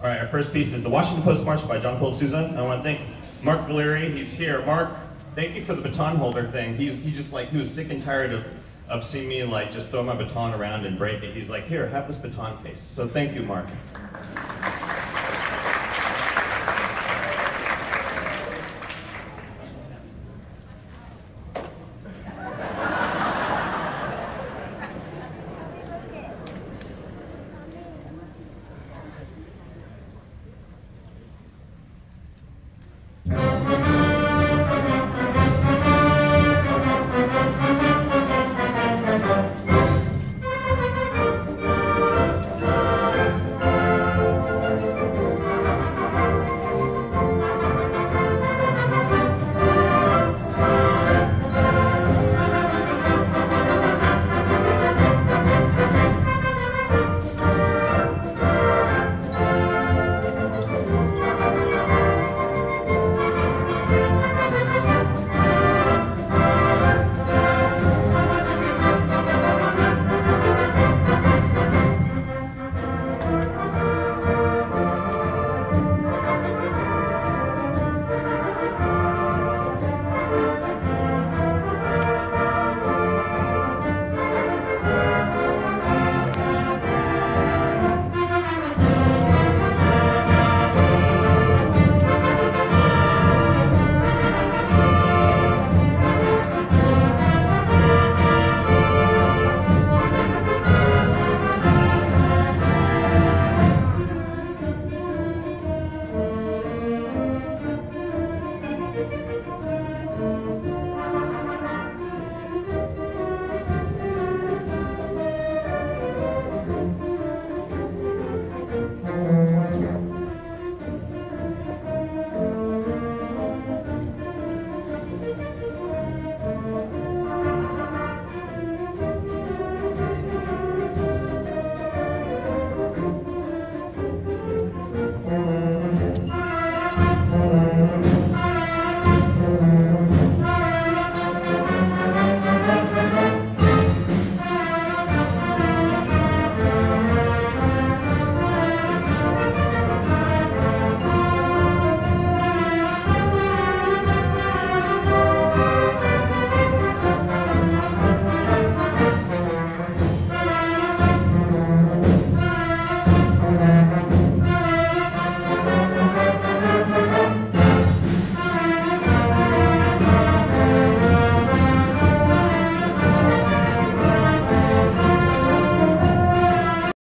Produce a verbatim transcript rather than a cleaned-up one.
All right, our first piece is the Washington Post March by John Philip Sousa. I want to thank Mark Valeri. He's here. Mark, thank you for the baton holder thing. He's he just like he was sick and tired of of seeing me like just throw my baton around and break it. He's like, here, have this baton case. So thank you, Mark.